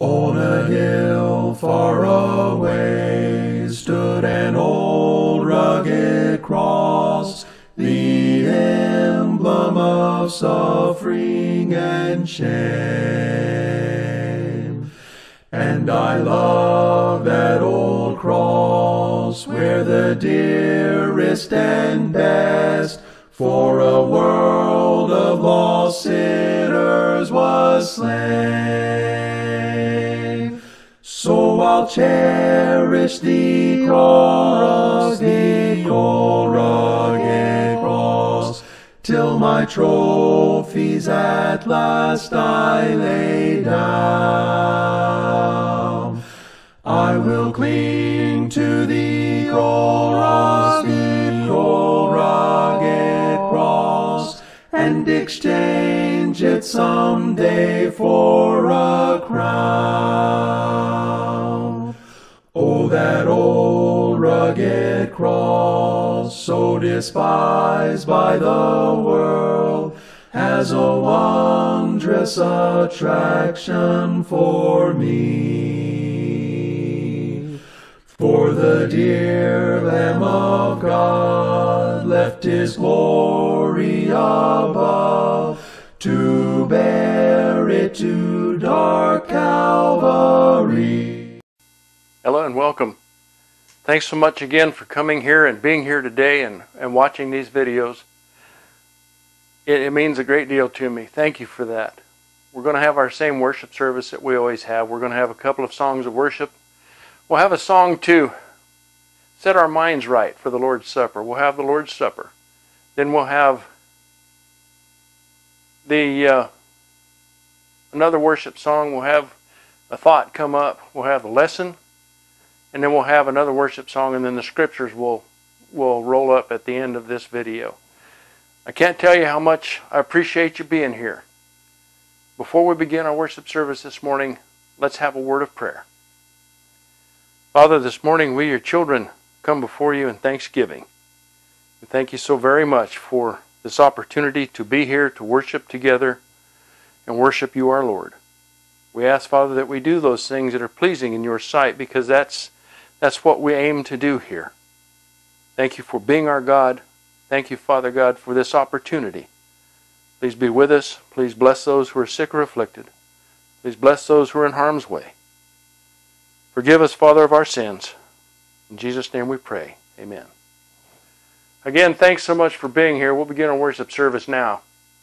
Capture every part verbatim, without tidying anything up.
On a hill far away stood an old rugged cross, the emblem of suffering and shame. And I love that old cross where the dearest and best for a world of lost sinners was slain. So I'll cherish the cross, the old rugged cross, till my trophies at last I lay down. I will cling to the cross, the old rugged cross, and exchange it someday for a crown. Oh, that old rugged cross, so despised by the world, has a wondrous attraction for me. For the dear Lamb of God left his glory above to bear it to dark Calvary. Hello and welcome. Thanks so much again for coming here and being here today and, and watching these videos. It, it means a great deal to me. Thank you for that. We're going to have our same worship service that we always have. We're going to have a couple of songs of worship. We'll have a song to set our minds right for the Lord's Supper. We'll have the Lord's Supper. Then we'll have the uh, another worship song. We'll have a thought come up. We'll have a lesson. And then we'll have another worship song, and then the scriptures will, will roll up at the end of this video. I can't tell you how much I appreciate you being here. Before we begin our worship service this morning, let's have a word of prayer. Father, this morning we, your children, come before you in thanksgiving. We thank you so very much for this opportunity to be here, to worship together, and worship you, our Lord. We ask, Father, that we do those things that are pleasing in your sight, because that's That's what we aim to do here. Thank you for being our God. Thank you, Father God, for this opportunity. Please be with us. Please bless those who are sick or afflicted. Please bless those who are in harm's way. Forgive us, Father, of our sins. In Jesus' name we pray. Amen. Again, thanks so much for being here. We'll begin our worship service now.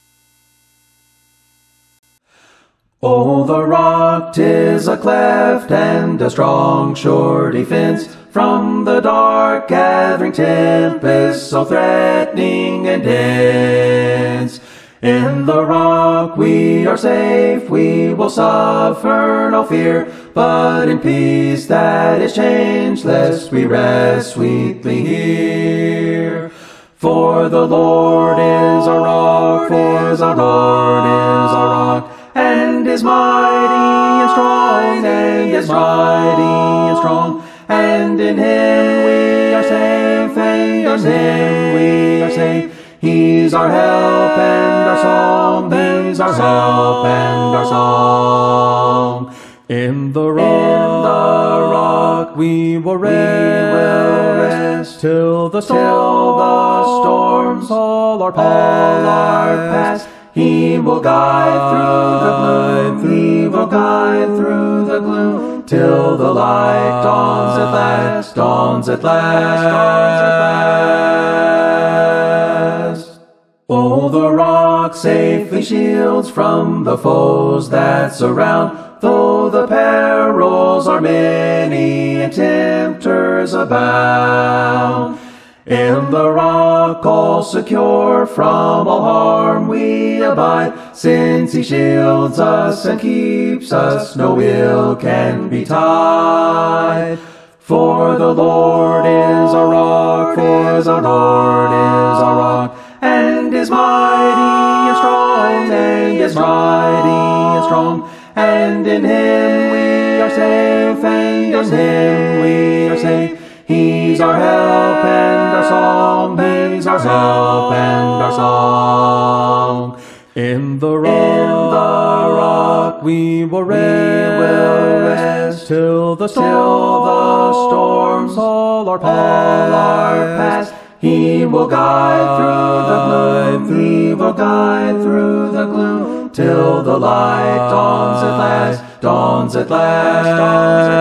Oh, the rock, 'tis a cleft and a strong, sure defense from the dark gathering tempest, so threatening and dense. In the rock we are safe, we will suffer no fear, but in peace that is changeless we rest sweetly here. For the Lord is our rock, for the Lord is our rock, and is mighty and strong, and is mighty and strong, and in him we are safe, and in him we are safe. He's our help and our song, he's our help and our song. In the rock, in the rock we will rest, we will rest till the storms, till the storms all are past. All are past. He will guide through the gloom, he will guide through the gloom, till the light dawns at last, dawns at last, dawns at last. Oh, the rock safely shields from the foes that surround, though the perils are many and tempters abound. In the rock all secure from all harm we abide, since he shields us and keeps us, no ill can betide. For the Lord is our rock, for the Lord is our rock, and is mighty and strong, and is mighty and strong, and in him we are safe, and in him we are safe. He's our help and our song, he's our help and our song. In the rock, in the rock we will rest, we will rest till the storms, till the storms all are past. All are past. He will guide through the gloom, he will guide through the gloom, till the light dawns at last, dawns at last, dawns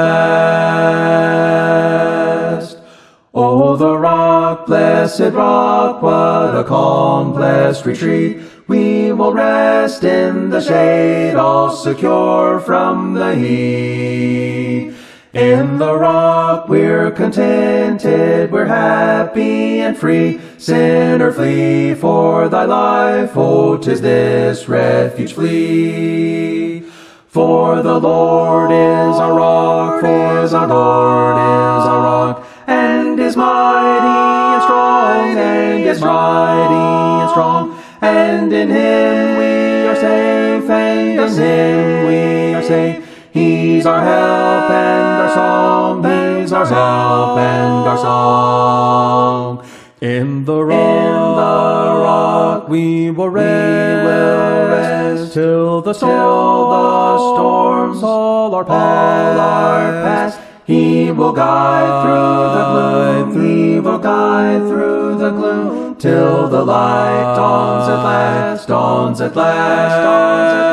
at last. Oh, the rock, blessed rock, what a calm, blessed retreat. We will rest in the shade, all secure from the heat. In the rock we're contented, we're happy and free. Sinner, flee for thy life, oh, 'tis this refuge flee. For the Lord is our rock, for the Lord is our rock, and is mighty and strong, and is mighty and strong. And in him we are safe, and in him we are safe. He's our help and our song, he's our help and our song. In the rock, in the rock we will rest, we will rest till the storms, till the storms all are past. All are past. He will guide through the gloom, he will guide through the gloom, till the light dawns at last, dawns at last, dawns at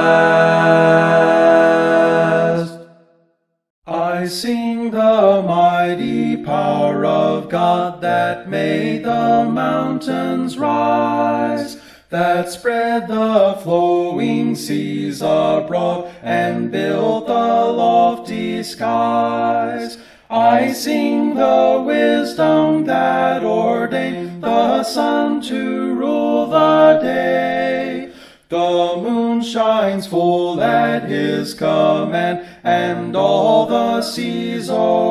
last. I sing the mighty power of God that made the mountains rise, that spread the flowing seas abroad and built the lofty skies. I sing the wisdom that ordained the sun to rule the day. The moon shines full at his command, and all the seas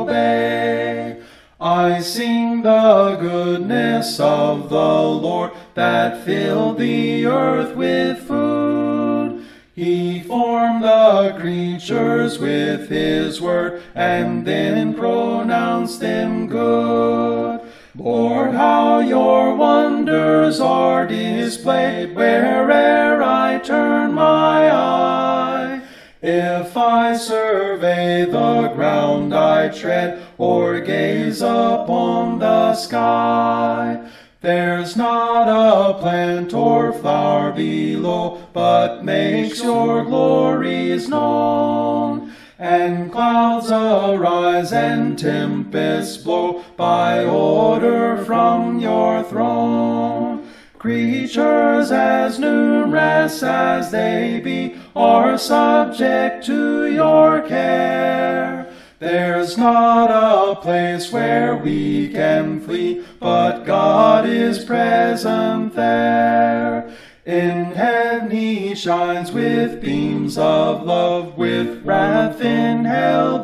obey. I sing the goodness of the Lord that filled the earth with food. He formed the creatures with his word, and then pronounced them good. Lord, how your wonders are displayed where'er I turn my eye. If I survey the ground I tread, or gaze upon the sky, there's not a plant or flower below, but makes your glories known. And clouds arise and tempests blow by order from your throne. Creatures as numerous as they be are subject to your care. There's not a place where we can flee, but God is present there. In heaven he shines with beams of love, with wrath in hell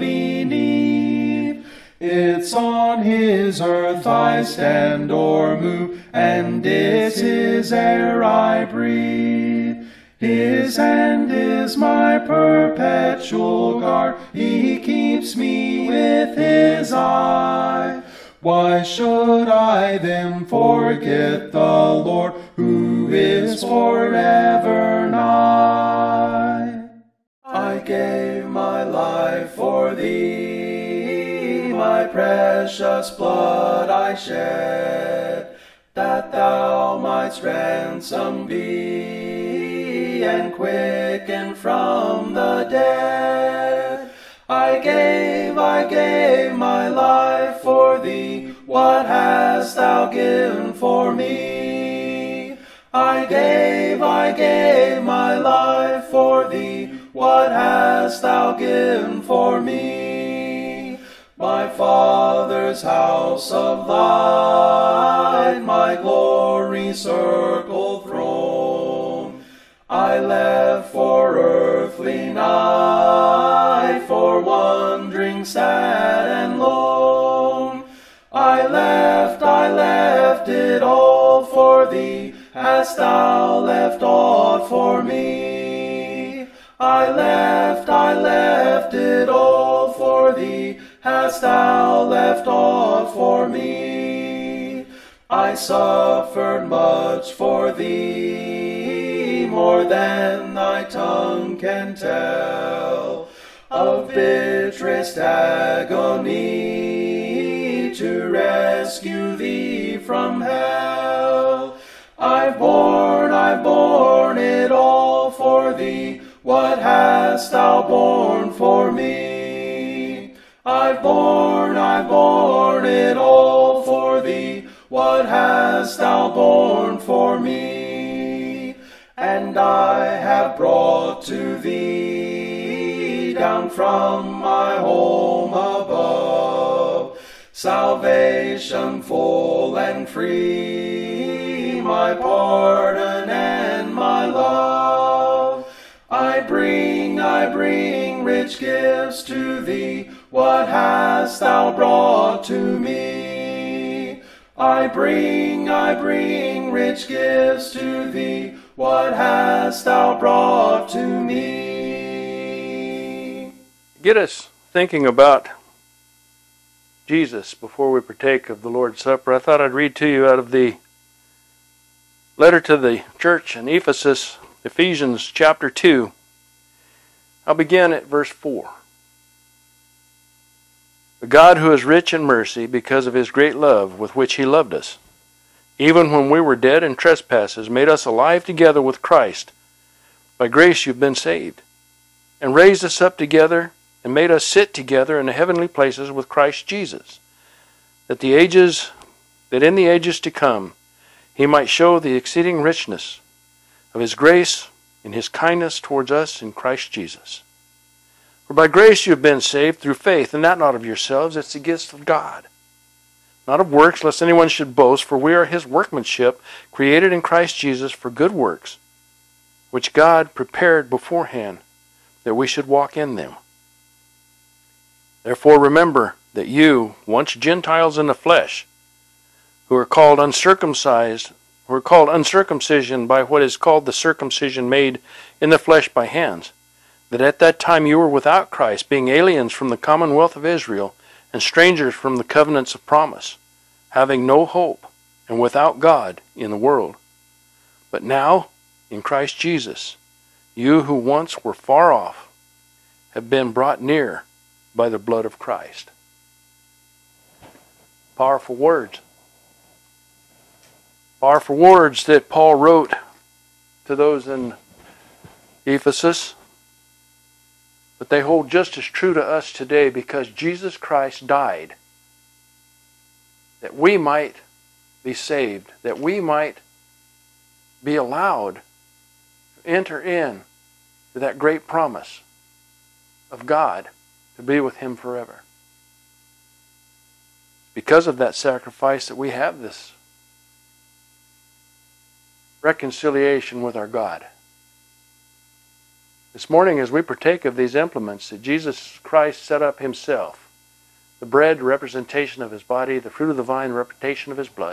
beneath. It's on his earth I stand or move, and it's his air I breathe. His hand is my perpetual guard, he keeps me with his eye. Why should I then forget the Lord, who is forever nigh? I gave my life for thee, my precious blood I shed, that thou mightst ransom be, and quicken from the dead. I gave, I gave my life for thee, what hast thou given for me? I gave, I gave my life for thee, what hast thou given for me? My Father's house of light, my glory circled throne, I left for earthly night, for wandering sad and lone. I left, I left it all for thee, hast thou left aught for me? I left, I left it all for thee, hast thou left aught for me? I suffered much for thee, more than thy tongue can tell, of bitterest agony to rescue thee from hell. I've borne, I've borne it all for thee. What hast thou borne for me? I've borne, I've borne it all for thee. What hast thou borne for me? And I have brought to thee down from my home above salvation full and free, my pardon and my love. I bring, I bring rich gifts to thee. What hast thou brought to me? I bring, I bring rich gifts to thee. What hast thou brought to me? Get us thinking about Jesus before we partake of the Lord's Supper. I thought I'd read to you out of the letter to the church in Ephesus, Ephesians chapter two. I'll begin at verse four. The God who is rich in mercy, because of his great love with which he loved us, even when we were dead in trespasses, made us alive together with Christ. By grace you've been saved, and raised us up together, and made us sit together in the heavenly places with Christ Jesus, that the ages, that in the ages to come, he might show the exceeding richness of his grace in his kindness towards us in Christ Jesus. For by grace you have been saved through faith, and that not of yourselves, it's the gift of God. Not of works, lest anyone should boast, for we are his workmanship, created in Christ Jesus for good works, which God prepared beforehand that we should walk in them. Therefore remember that you, once Gentiles in the flesh, who are called uncircumcised, who are called uncircumcision by what is called the circumcision made in the flesh by hands, that at that time you were without Christ, being aliens from the commonwealth of Israel, and strangers from the covenants of promise, having no hope, and without God in the world. But now, in Christ Jesus, you who once were far off, have been brought near by the blood of Christ. Powerful words. Powerful words that Paul wrote to those in Ephesus. But they hold just as true to us today, because Jesus Christ died that we might be saved, that we might be allowed to enter in to that great promise of God to be with him forever. Because of that sacrifice that we have this reconciliation with our God. This morning, as we partake of these implements that Jesus Christ set up himself, the bread, representation of his body, the fruit of the vine, representation of his blood,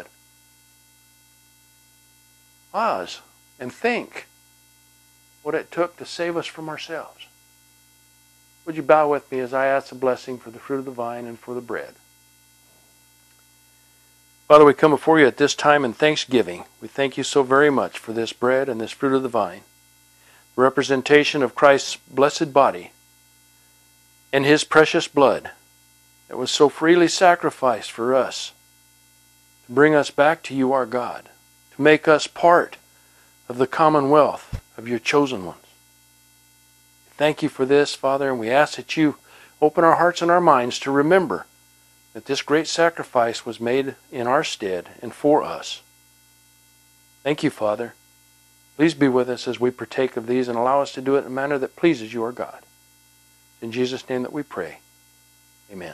pause and think what it took to save us from ourselves. Would you bow with me as I ask a blessing for the fruit of the vine and for the bread? Father, we come before you at this time in thanksgiving. We thank you so very much for this bread and this fruit of the vine, representation of Christ's blessed body and his precious blood that was so freely sacrificed for us to bring us back to you, our God, to make us part of the commonwealth of your chosen ones. Thank you for this, Father, and we ask that you open our hearts and our minds to remember that this great sacrifice was made in our stead and for us. Thank you, Father. Please be with us as we partake of these and allow us to do it in a manner that pleases you, our God. In Jesus' name that we pray. Amen.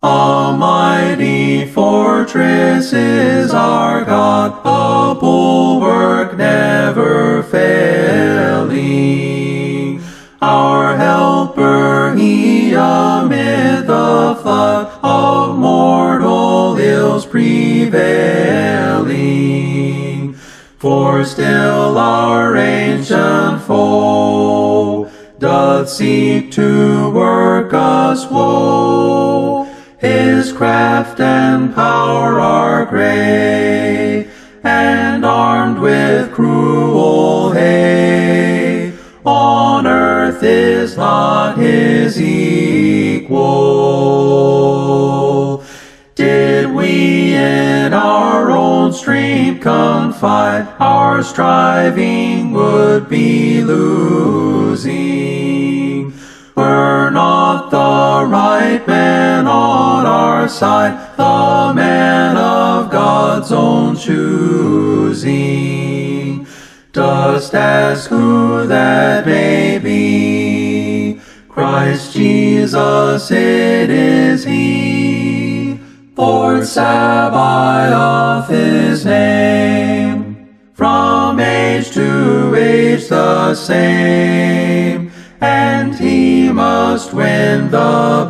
A mighty fortress is our God, a bulwark never failing. Our helper, he amid the flood of mortal ills prevailing. For still our ancient foe doth seek to work us woe. His craft and power are great, and armed with cruel hate. On earth is not his equal. Did we in our own strength confide, our striving would be losing. Were not the right man on our side, the man of God's own choosing. Dost ask who that may be? Christ Jesus, it is he. Lord Sabaoth his name, from age to age the same, and he must win the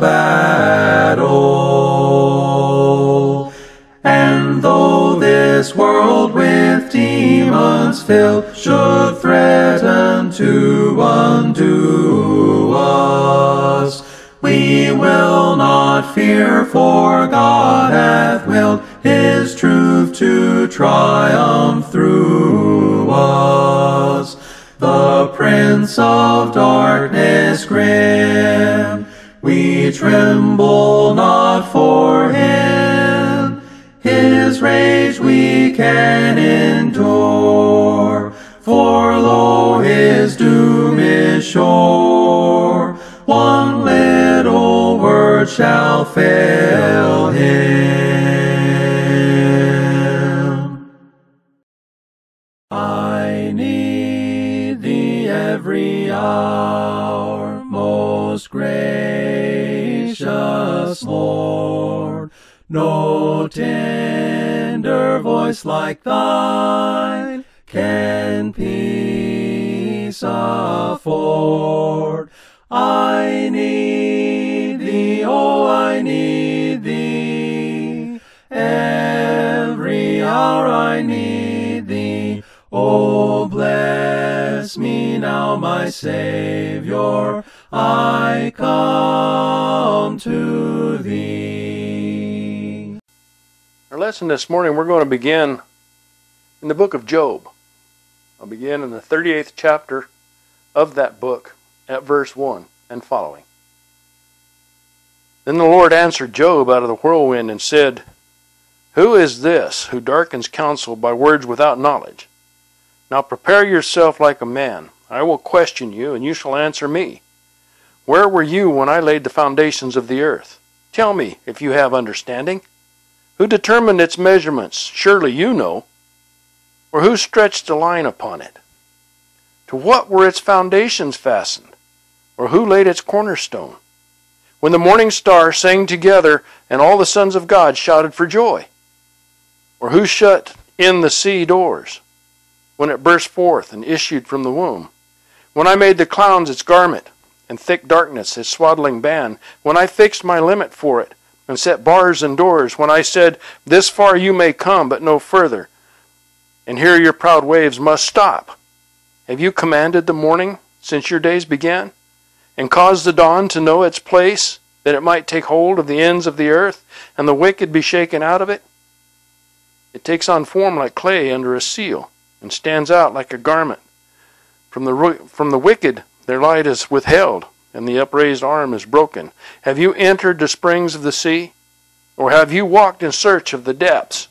battle. And though this world with demons filled should threaten to undo us, we will not fear, for God hath willed his truth to triumph through us. The Prince of Darkness grim, we tremble not for him. His rage we can endure, for lo, his doom is sure. One little word shall fail him. I need thee every hour, most gracious Lord. No tender voice like thine can peace afford. I need thee, oh, I need thee. Every hour I need thee. Oh, bless me now, my Savior, I come to thee. Our lesson this morning, we're going to begin in the book of Job. I'll begin in the thirty-eighth chapter of that book at verse one and following. Then the Lord answered Job out of the whirlwind and said, Who is this who darkens counsel by words without knowledge? Now prepare yourself like a man. I will question you, and you shall answer me. Where were you when I laid the foundations of the earth? Tell me, if you have understanding. Who determined its measurements? Surely you know. Or who stretched a line upon it? To what were its foundations fastened? Or who laid its cornerstone? When the morning star sang together, and all the sons of God shouted for joy? Or who shut in the sea doors, when it burst forth and issued from the womb? When I made the clouds its garment, and thick darkness its swaddling band, when I fixed my limit for it, and set bars and doors, when I said, This far you may come, but no further, and here your proud waves must stop. Have you commanded the morning since your days began, and caused the dawn to know its place, that it might take hold of the ends of the earth, and the wicked be shaken out of it? It takes on form like clay under a seal, and stands out like a garment. From the, from the wicked their light is withheld, and the upraised arm is broken. Have you entered the springs of the sea? Or have you walked in search of the depths?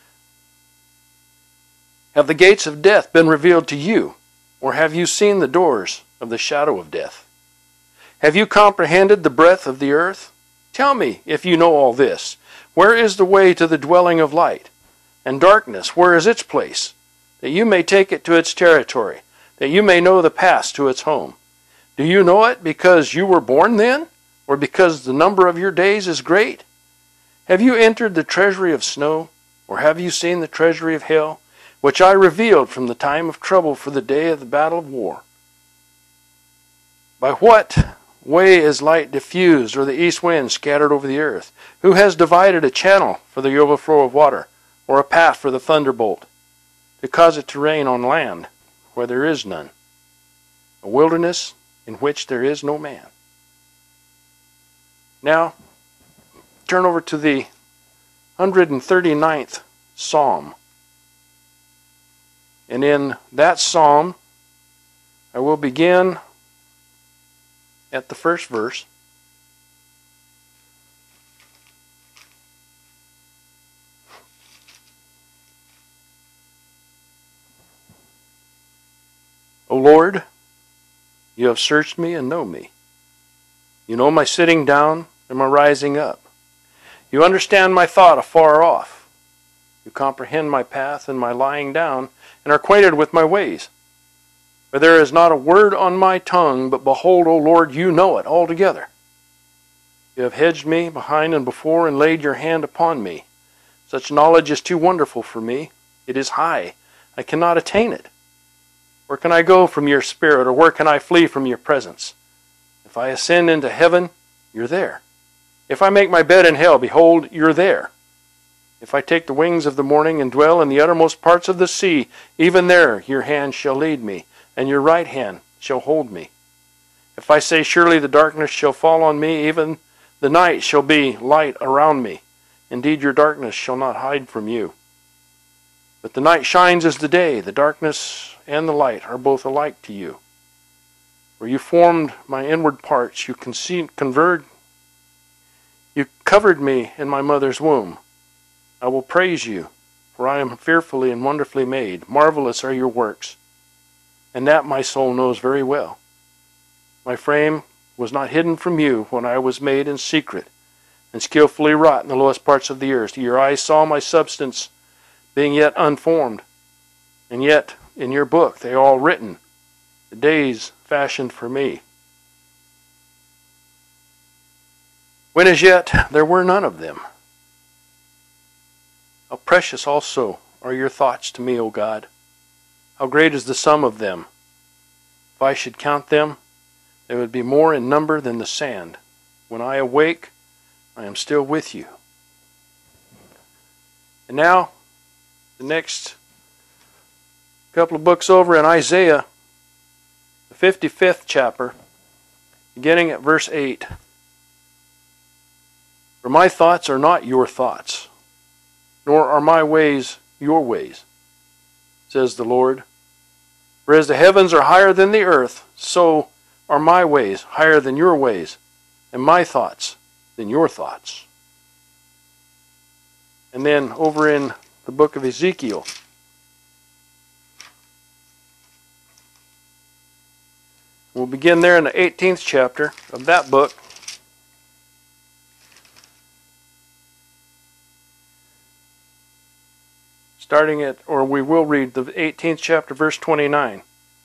Have the gates of death been revealed to you? Or have you seen the doors of the shadow of death? Have you comprehended the breadth of the earth? Tell me, if you know all this, where is the way to the dwelling of light? And darkness, where is its place? That you may take it to its territory, that you may know the path to its home. Do you know it because you were born then, or because the number of your days is great? Have you entered the treasury of snow, or have you seen the treasury of hell, which I revealed from the time of trouble for the day of the battle of war? By what way is light diffused, or the east wind scattered over the earth? Who has divided a channel for the overflow of water, or a path for the thunderbolt, to cause it to rain on land where there is none, a wilderness in which there is no man? Now, turn over to the one hundred thirty-ninth Psalm. And in that psalm, I will begin at the first verse. O Lord, you have searched me and know me. You know my sitting down and my rising up. You understand my thought afar off. You comprehend my path and my lying down, and are acquainted with my ways. For there is not a word on my tongue, but behold, O Lord, you know it altogether. You have hedged me behind and before, and laid your hand upon me. Such knowledge is too wonderful for me. It is high. I cannot attain it. Where can I go from your spirit, or where can I flee from your presence? If I ascend into heaven, you're there. If I make my bed in hell, behold, you're there. If I take the wings of the morning and dwell in the uttermost parts of the sea, even there your hand shall lead me, and your right hand shall hold me. If I say, surely the darkness shall fall on me, even the night shall be light around me. Indeed, your darkness shall not hide from you. But the night shines as the day. The darkness and the light are both alike to you. For you formed my inward parts. You conceived, converted, you covered me in my mother's womb. I will praise you, for I am fearfully and wonderfully made. Marvelous are your works, and that my soul knows very well. My frame was not hidden from you when I was made in secret, and skillfully wrought in the lowest parts of the earth. Your eyes saw my substance, being yet unformed, and yet in your book they are all written, the days fashioned for me, when as yet there were none of them. How precious also are your thoughts to me, O God! How great is the sum of them! If I should count them, they would be more in number than the sand. When I awake, I am still with you. And now, the next couple of books over in Isaiah, the fifty-fifth chapter, beginning at verse eight. For my thoughts are not your thoughts, nor are my ways your ways, says the Lord. For as the heavens are higher than the earth, so are my ways higher than your ways, and my thoughts than your thoughts. And then over in the book of Ezekiel, we'll begin there in the eighteenth chapter of that book. Starting at, or we will read the eighteenth chapter, verse twenty-nine.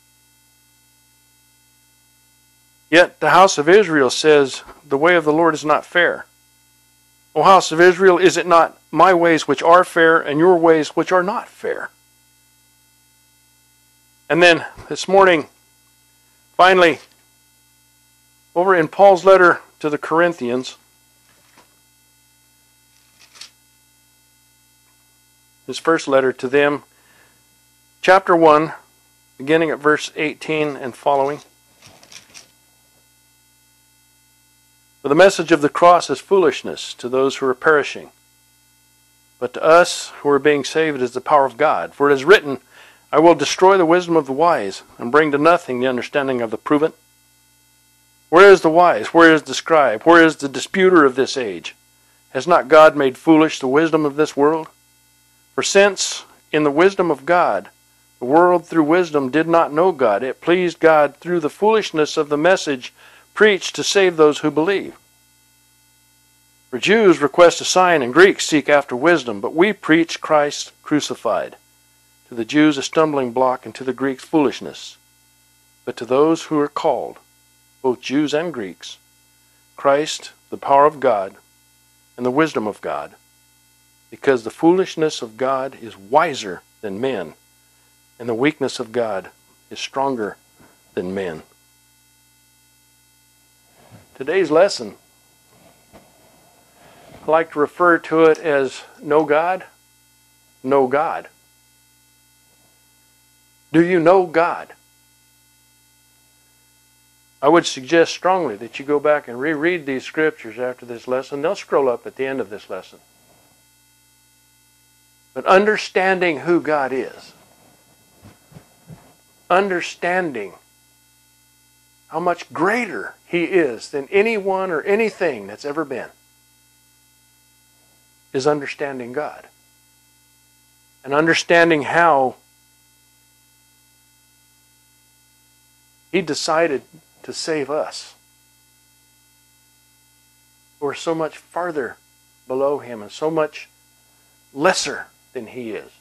Yet the house of Israel says, the way of the Lord is not fair. O house of Israel, is it not my ways which are fair, and your ways which are not fair? And then this morning, finally, over in Paul's letter to the Corinthians, his first letter to them, chapter one, beginning at verse eighteen and following. For the message of the cross is foolishness to those who are perishing, but to us who are being saved it is the power of God. For it is written, I will destroy the wisdom of the wise, and bring to nothing the understanding of the prudent. Where is the wise? Where is the scribe? Where is the disputer of this age? Has not God made foolish the wisdom of this world? For since, in the wisdom of God, the world through wisdom did not know God, it pleased God through the foolishness of the message preached to save those who believe. For Jews request a sign, and Greeks seek after wisdom, but we preach Christ crucified. To the Jews a stumbling block, and to the Greeks foolishness. But to those who are called, both Jews and Greeks, Christ, the power of God, and the wisdom of God, because the foolishness of God is wiser than men, and the weakness of God is stronger than men. Today's lesson, I like to refer to it as Know God, Know God. Do you know God? I would suggest strongly that you go back and reread these scriptures after this lesson. They'll scroll up at the end of this lesson. But understanding who God is, understanding how much greater He is than anyone or anything that's ever been, is understanding God. And understanding how He decided to save us. We're so much farther below Him and so much lesser than He is.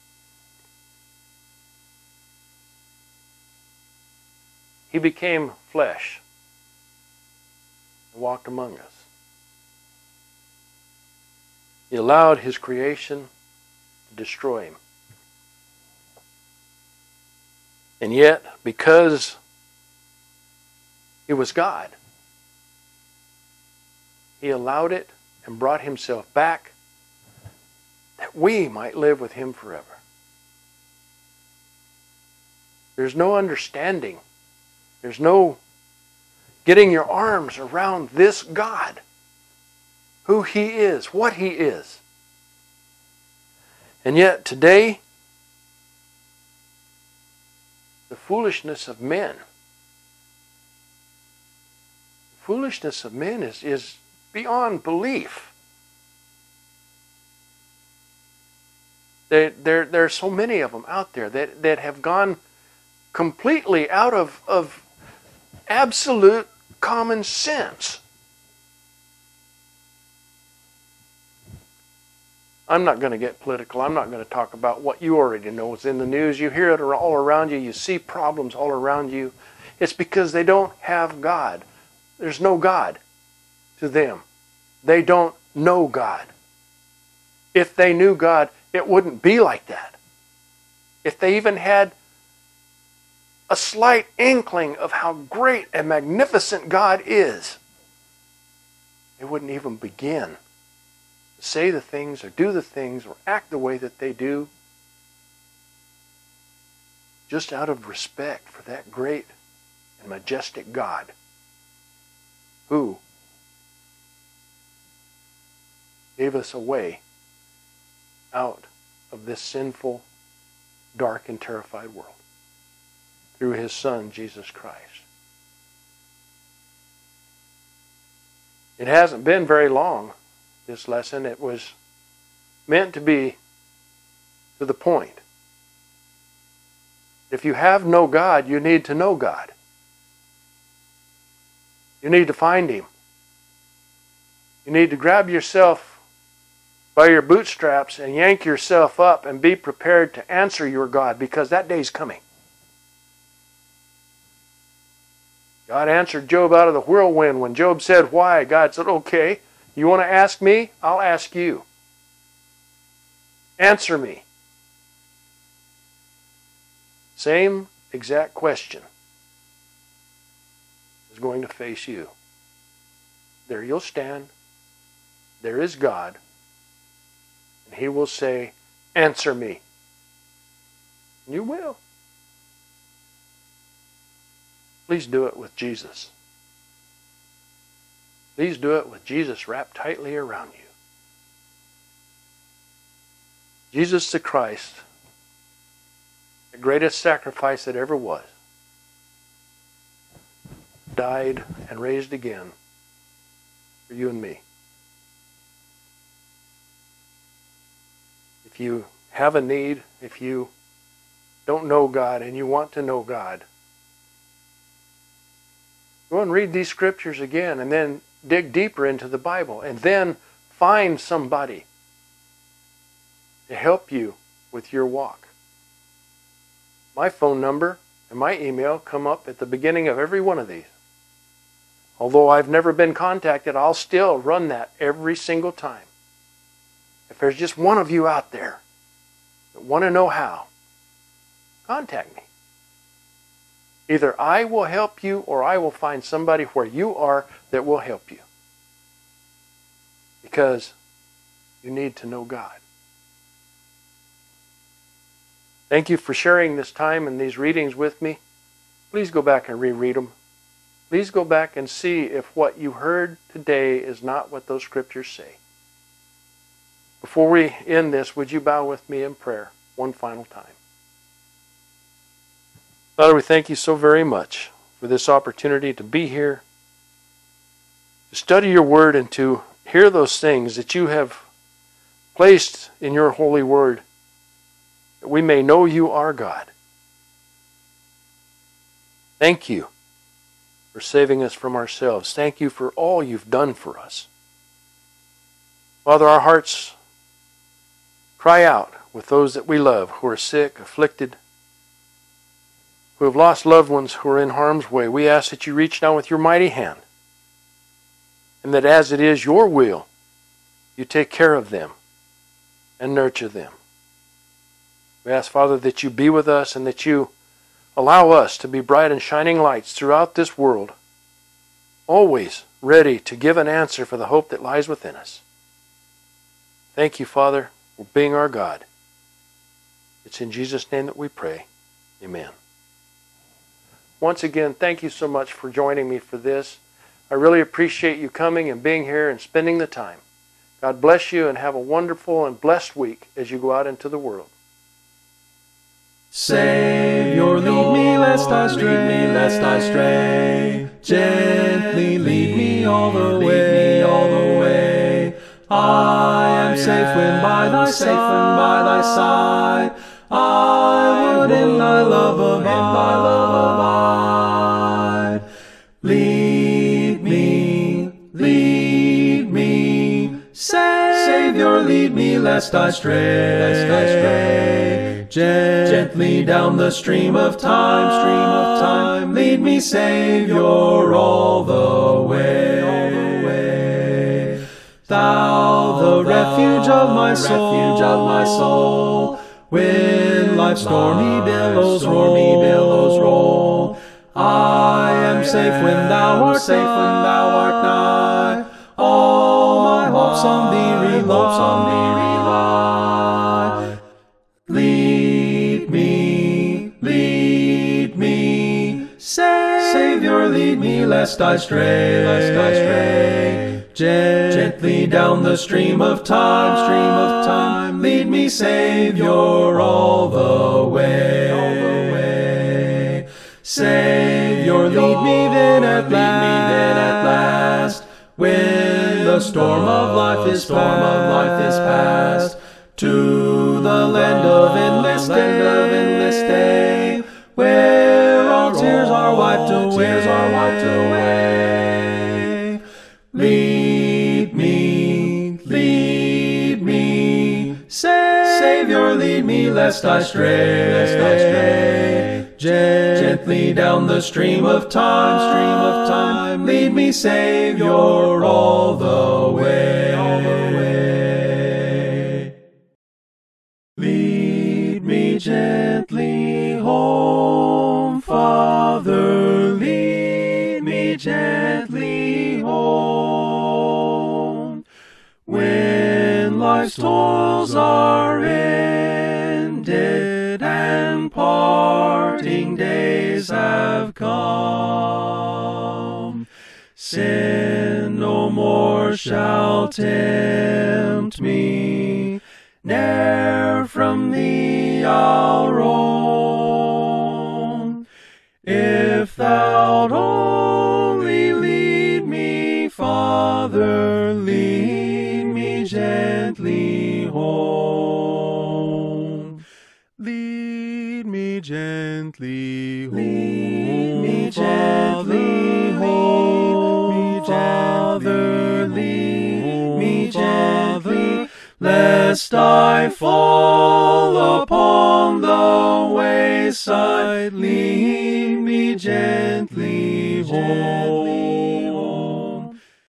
He became flesh and walked among us. He allowed His creation to destroy Him. And yet, because He was God, He allowed it and brought Himself back that we might live with Him forever. There's no understanding. There's no getting your arms around this God, who He is, what He is. And yet today, the foolishness of men, the foolishness of men is, is beyond belief. There, there, there are so many of them out there that, that have gone completely out of, of absolute common sense. I'm not going to get political. I'm not going to talk about what you already know is in the news. You hear it all around you. You see problems all around you. It's because they don't have God. There's no God to them. They don't know God. If they knew God, it wouldn't be like that. If they even had a slight inkling of how great and magnificent God is, they wouldn't even begin to say the things or do the things or act the way that they do, just out of respect for that great and majestic God who gave us a way out of this sinful, dark, and terrified world through His Son, Jesus Christ. It hasn't been very long, this lesson. It was meant to be to the point. If you have no God, you need to know God. You need to find Him. You need to grab yourself by your bootstraps and yank yourself up and be prepared to answer your God, because that day's coming. God answered Job out of the whirlwind. When Job said, why? God said, okay, you want to ask me? I'll ask you. Answer me. Same exact question is going to face you. There you'll stand. There is God. And He will say, answer me. And you will. Please do it with Jesus. Please do it with Jesus wrapped tightly around you. Jesus the Christ, the greatest sacrifice that ever was, died and raised again for you and me. If you have a need, if you don't know God and you want to know God, go and read these scriptures again and then dig deeper into the Bible and then find somebody to help you with your walk. My phone number and my email come up at the beginning of every one of these. Although I've never been contacted, I'll still run that every single time. If there's just one of you out there that want to know how, contact me. Either I will help you or I will find somebody where you are that will help you. Because you need to know God. Thank you for sharing this time and these readings with me. Please go back and reread them. Please go back and see if what you heard today is not what those scriptures say. Before we end this, would you bow with me in prayer one final time? Father, we thank you so very much for this opportunity to be here, to study your word and to hear those things that you have placed in your holy word, that we may know you are God. Thank you for saving us from ourselves. Thank you for all you've done for us. Father, our hearts cry out with those that we love who are sick, afflicted, who have lost loved ones who are in harm's way. We ask that you reach down with your mighty hand, and that as it is your will, you take care of them and nurture them. We ask, Father, that you be with us and that you allow us to be bright and shining lights throughout this world, always ready to give an answer for the hope that lies within us. Thank you, Father, for being our God. It's in Jesus' name that we pray. Amen. Once again, thank you so much for joining me for this. I really appreciate you coming and being here and spending the time. God bless you and have a wonderful and blessed week as you go out into the world. Savior, lead me lest I stray, lead me lest I stray. Gently lead me all the way, me all the way. I am safe when by thy safe when by thy side. I would in thy love abide, in thy love abide. Lead me, lead me, Savior, lead me lest I stray, lest I stray. Gently down the stream of time, stream of time, lead me, Savior, all the way, all the way. Thou, the refuge of my soul, refuge of my soul, when life's stormy billows, stormy billows roll, I am safe when thou art safe when thou art nigh. All my hopes on thee rely, hopes on thee rely. Lead me, lead me, Savior, lead me lest I stray, lest I stray. Gently down the stream of time, stream of time, lead me, Savior, all the way, all the way. Savior, lead me then at last, lead me then at last, when the storm of life is storm of life is past, to the land of endless day, of endless day, where all tears are wiped away, tears are wiped away. Lead me, lead me, Savior, lead me lest I stray, lest I stray. Gently down the stream of time, stream of time, lead me, Savior, all the way, all the way. Lead me gently home, Father, lead me gently home. When life's toils are ended and parting days have come, sin no more shall tempt me, ne'er from thee I'll roam. If thou'lt only lead me, Father, lead me gently home. Lead me gently home. Lead me gently home. Lead me Father, lead me gently, lest I fall upon the wayside. Lead me gently home.